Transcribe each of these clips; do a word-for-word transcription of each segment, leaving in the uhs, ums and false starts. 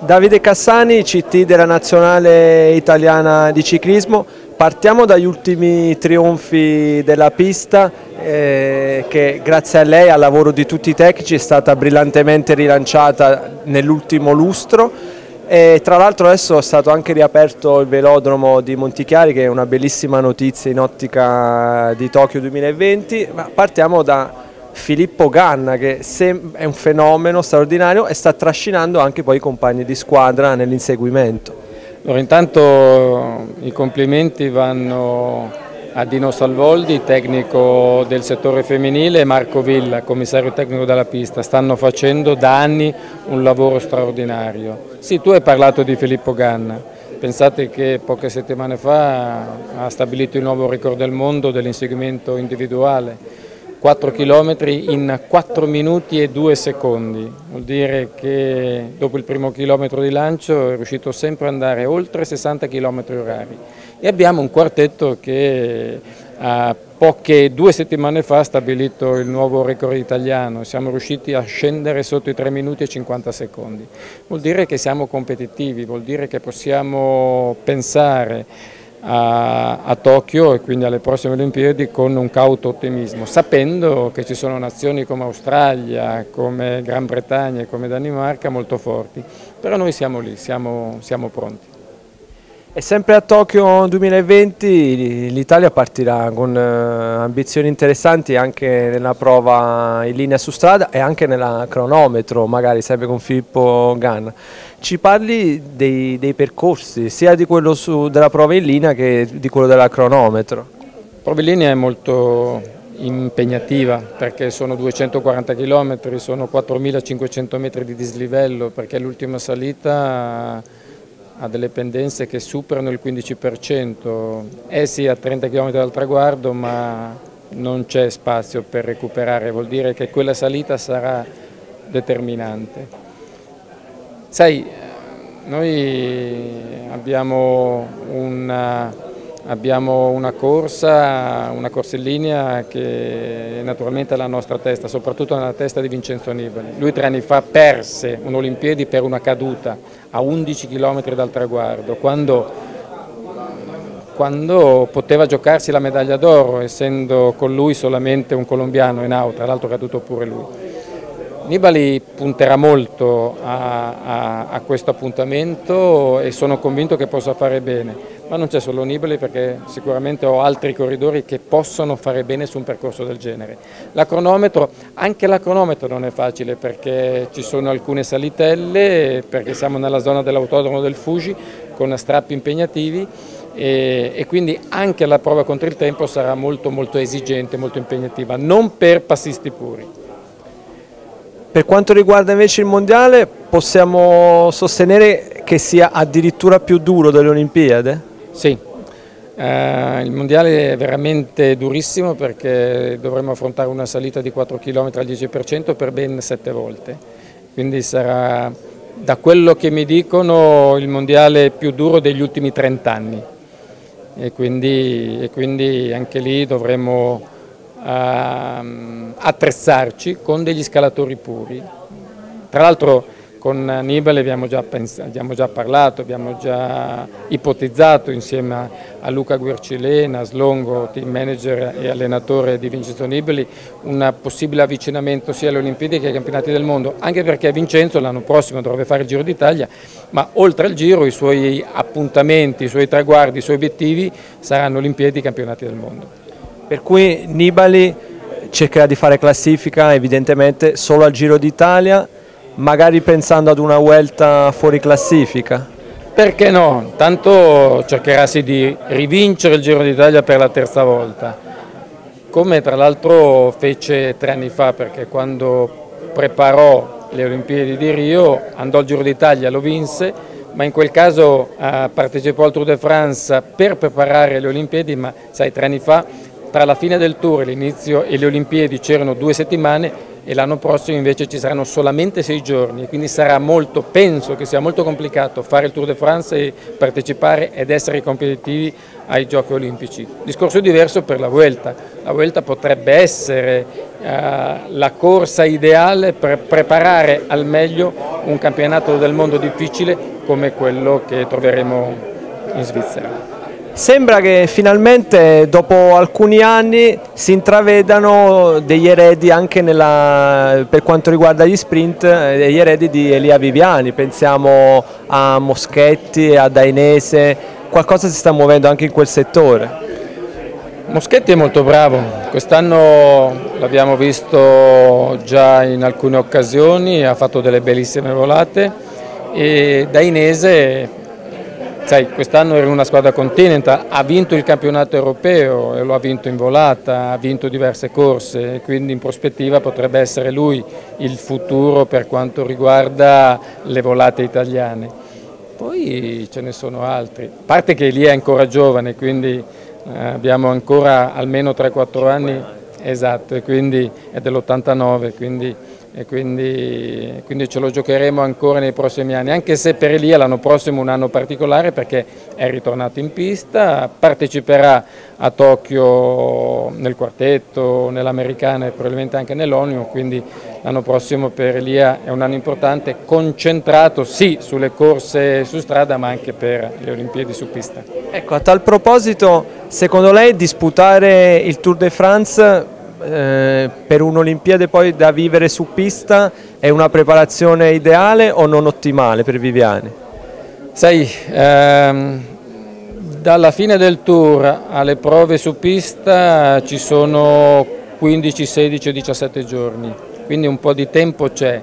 Davide Cassani, C T della Nazionale Italiana di Ciclismo. Partiamo dagli ultimi trionfi della pista eh, che grazie a lei, al lavoro di tutti i tecnici, è stata brillantemente rilanciata nell'ultimo lustro. E tra l'altro adesso è stato anche riaperto il velodromo di Montichiari, che è una bellissima notizia in ottica di Tokyo duemilaventi. Ma partiamo da Filippo Ganna, che è un fenomeno straordinario e sta trascinando anche poi i compagni di squadra nell'inseguimento. Allora, intanto i complimenti vanno a Dino Salvoldi, tecnico del settore femminile, e Marco Villa, commissario tecnico della pista. Stanno facendo da anni un lavoro straordinario. Sì, tu hai parlato di Filippo Ganna. Pensate che poche settimane fa ha stabilito il nuovo record del mondo dell'inseguimento individuale. quattro chilometri in quattro minuti e due secondi, vuol dire che dopo il primo chilometro di lancio è riuscito sempre ad andare oltre sessanta chilometri orari. E abbiamo un quartetto che a poche due settimane fa ha stabilito il nuovo record italiano, siamo riusciti a scendere sotto i tre minuti e cinquanta secondi. Vuol dire che siamo competitivi, vuol dire che possiamo pensare A, a Tokyo e quindi alle prossime Olimpiadi con un cauto ottimismo, sapendo che ci sono nazioni come Australia, come Gran Bretagna e come Danimarca molto forti, però noi siamo lì, siamo, siamo pronti. E sempre a Tokyo duemilaventi l'Italia partirà con ambizioni interessanti anche nella prova in linea su strada e anche nella cronometro, magari sempre con Filippo Ganna. Ci parli dei, dei percorsi, sia di quello su, della prova in linea che di quello della cronometro? La prova in linea è molto impegnativa perché sono duecentoquaranta chilometri, sono quattromilacinquecento metri di dislivello, perché l'ultima salita ha delle pendenze che superano il quindici per cento, è sì a trenta chilometri dal traguardo, ma non c'è spazio per recuperare, vuol dire che quella salita sarà determinante. Sai, noi abbiamo una, abbiamo una corsa, una corsa in linea che naturalmente è la nostra testa, soprattutto nella testa di Vincenzo Nibali. Lui tre anni fa perse un'Olimpiadi per una caduta a undici chilometri dal traguardo, quando, quando poteva giocarsi la medaglia d'oro, essendo con lui solamente un colombiano Henao, tra l'altro caduto pure lui. Nibali punterà molto a, a, a questo appuntamento e sono convinto che possa fare bene, ma non c'è solo Nibali, perché sicuramente ho altri corridori che possono fare bene su un percorso del genere. La cronometro, anche la cronometro non è facile perché ci sono alcune salitelle, perché siamo nella zona dell'autodromo del Fuji con strappi impegnativi e, e quindi anche la prova contro il tempo sarà molto molto esigente, molto impegnativa, non per passisti puri. Per quanto riguarda invece il mondiale, possiamo sostenere che sia addirittura più duro delle Olimpiadi? Sì, eh, il mondiale è veramente durissimo perché dovremo affrontare una salita di quattro chilometri al dieci per cento per ben sette volte, quindi sarà, da quello che mi dicono, il mondiale più duro degli ultimi trent'anni e quindi, e quindi anche lì dovremo Uh, attrezzarci con degli scalatori puri. Tra l'altro con Nibali abbiamo già, abbiamo già parlato, abbiamo già ipotizzato insieme a, a Luca Guercilena, Slongo, team manager e allenatore di Vincenzo Nibali, un possibile avvicinamento sia alle Olimpiadi che ai campionati del mondo, anche perché Vincenzo l'anno prossimo dovrebbe fare il Giro d'Italia, ma oltre al Giro i suoi appuntamenti, i suoi traguardi, i suoi obiettivi saranno Olimpiadi e campionati del mondo. Per cui Nibali cercherà di fare classifica evidentemente solo al Giro d'Italia, magari pensando ad una Vuelta fuori classifica? Perché no? Tanto cercherà sì di rivincere il Giro d'Italia per la terza volta, come tra l'altro fece tre anni fa, perché quando preparò le Olimpiadi di Rio andò al Giro d'Italia, lo vinse, ma in quel caso eh, partecipò al Tour de France per preparare le Olimpiadi, ma sai, tre anni fa tra la fine del Tour e l'inizio e le Olimpiadi c'erano due settimane e l'anno prossimo invece ci saranno solamente sei giorni, quindi sarà molto, penso che sia molto complicato fare il Tour de France e partecipare ed essere competitivi ai Giochi Olimpici. Discorso diverso per la Vuelta. La Vuelta potrebbe essere eh, la corsa ideale per preparare al meglio un campionato del mondo difficile come quello che troveremo in Svizzera. Sembra che finalmente dopo alcuni anni si intravedano degli eredi anche nella, per quanto riguarda gli sprint, degli eredi di Elia Viviani, pensiamo a Moschetti, a Dainese, qualcosa si sta muovendo anche in quel settore. Moschetti è molto bravo, quest'anno l'abbiamo visto già in alcune occasioni, ha fatto delle bellissime volate e Dainese, sai, quest'anno era una squadra Continental, ha vinto il campionato europeo e lo ha vinto in volata, ha vinto diverse corse, quindi in prospettiva potrebbe essere lui il futuro per quanto riguarda le volate italiane. Poi ce ne sono altri, a parte che lì è ancora giovane, quindi eh, abbiamo ancora almeno tre quattro anni, esatto, e quindi è dell'ottantanove, quindi e quindi, quindi ce lo giocheremo ancora nei prossimi anni, anche se per Elia l'anno prossimo è un anno particolare perché è ritornato in pista, parteciperà a Tokyo nel quartetto, nell'americana e probabilmente anche nell'Onium, quindi l'anno prossimo per Elia è un anno importante, concentrato sì sulle corse su strada ma anche per le Olimpiadi su pista. Ecco, a tal proposito, secondo lei disputare il Tour de France Eh, per un'Olimpiade poi da vivere su pista è una preparazione ideale o non ottimale per Viviani? Sai, ehm, dalla fine del Tour alle prove su pista ci sono quindici, sedici o diciassette giorni, quindi un po' di tempo c'è,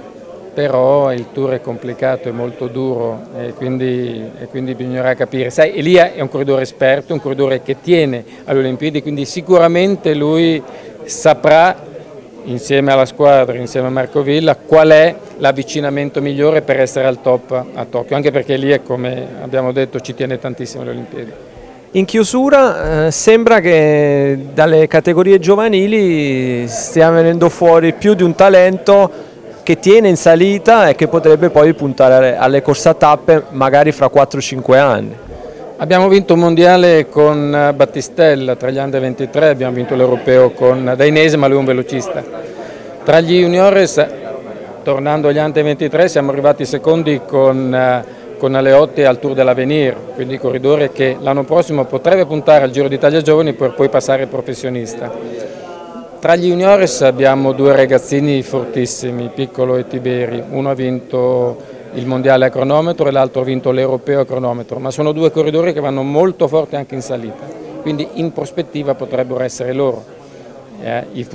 però il Tour è complicato, è molto duro e quindi, e quindi bisognerà capire. Sai, Elia è un corridore esperto, un corridore che tiene alle Olimpiadi, quindi sicuramente lui saprà, insieme alla squadra, insieme a Marco Villa, qual è l'avvicinamento migliore per essere al top a Tokyo, anche perché lì, come abbiamo detto, ci tiene tantissimo alle Olimpiadi. In chiusura eh, sembra che dalle categorie giovanili stia venendo fuori più di un talento che tiene in salita e che potrebbe poi puntare alle corse a tappe magari fra quattro cinque anni. Abbiamo vinto un mondiale con Battistella tra gli under ventitré, abbiamo vinto l'europeo con Dainese, ma lui è un velocista. Tra gli juniores, tornando agli under ventitré, siamo arrivati secondi con, con Aleotti al Tour dell'Avenir, quindi corridore che l'anno prossimo potrebbe puntare al Giro d'Italia Giovani per poi passare professionista. Tra gli juniores abbiamo due ragazzini fortissimi, Piccolo e Tiberi, uno ha vinto il mondiale a cronometro e l'altro ha vinto l'europeo a cronometro, ma sono due corridori che vanno molto forti anche in salita, quindi in prospettiva potrebbero essere loro eh, i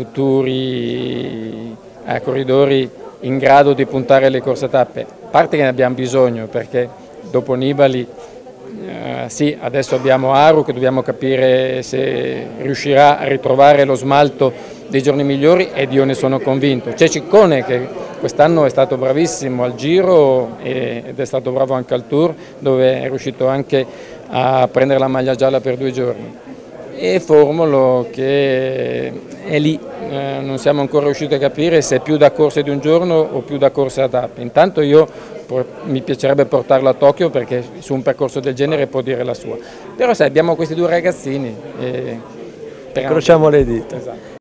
futuri eh, corridori in grado di puntare le corse a tappe, a parte che ne abbiamo bisogno perché dopo Nibali eh, sì, adesso abbiamo Aru che dobbiamo capire se riuscirà a ritrovare lo smalto dei giorni migliori ed io ne sono convinto. C'è Ciccone che quest'anno è stato bravissimo al Giro ed è stato bravo anche al Tour, dove è riuscito anche a prendere la maglia gialla per due giorni. E Formolo che è lì, eh, non siamo ancora riusciti a capire se è più da corse di un giorno o più da corse a tappe. Intanto io mi piacerebbe portarlo a Tokyo perché su un percorso del genere può dire la sua. Però sai, abbiamo questi due ragazzini e incrociamo le dita. Esatto.